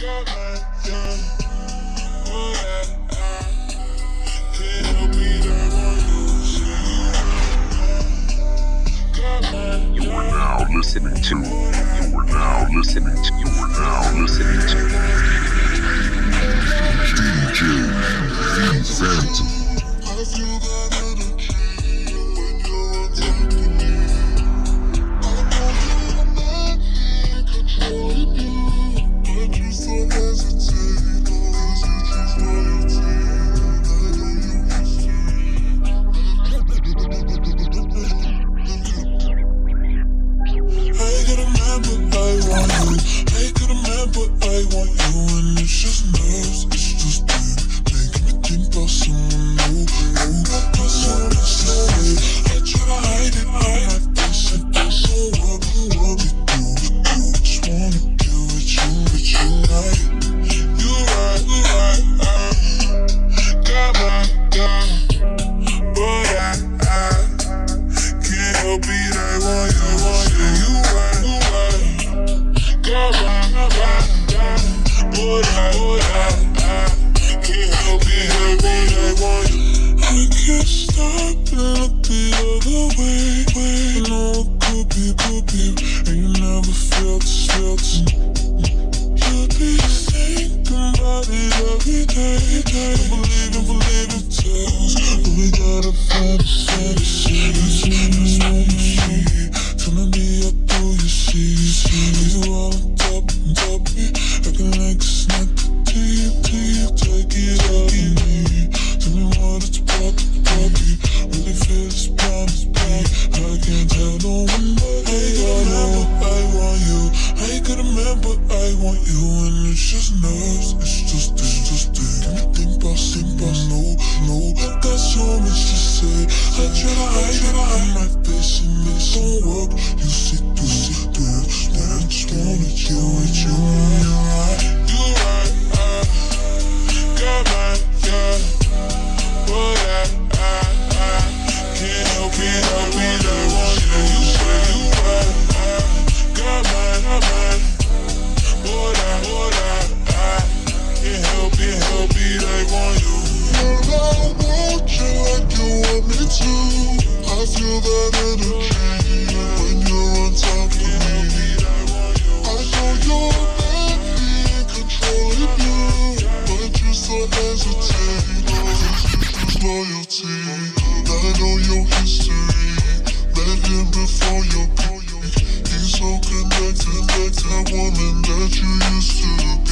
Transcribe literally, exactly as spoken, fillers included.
You are now listening to. You are now listening to. You are now listening to. D J V Phantom. I feel that energy when you're on top of me. I know you're not in control of you, but you still hesitate. Cause you choose loyalty. I know you history. I got a man, but I want you. I got a man, but I want you. And it's just nerves, it's just dead. Making me think about someone new. That's what I say. I try to hide it, hide my face. I do so what, what we do. I just wanna be with you, with you right. You right, you right. I got my gun, but I, I can't help it. I want you, I want you. You right, you right. Got my, my gun, but I, but I, I can't help it. Help it. I want you. I can't stop and look the other way, way. You know it could be, could be, and you never felt this, felt this. You'll be thinking about it every day, day. Don't believe it, believe it tells, but we gotta fantasy, fantasy. That's what you see, telling me I do you see. You all on top, on top of me, acting like it's not deep, deep. Take it out of me, tell me what it's about to be. Really feel it's blind, it's blind. I can't tell no one but I got a man, but I want you. I got a man, but I want you. And it's just nerves, it's just, it's just it. Let me think about, think about, no, no. I got so much to say. I try to hide, try to hide my face and it don't work. You see through, see through. Man, I just wanna chill with you. You right, you right. I got my, yeah. But I, I, I can't help it, help it. I want you. You say you right. I got mine, got mine. But I, but I, I can't help it, help it. I want you. Girl, I want you like you want me to. I feel that energy when you're on top of me. I know you're not in control of you, but you still hesitate. Loyalty, I know your history. Met him before your beauty. He's so connected, like that woman that you used to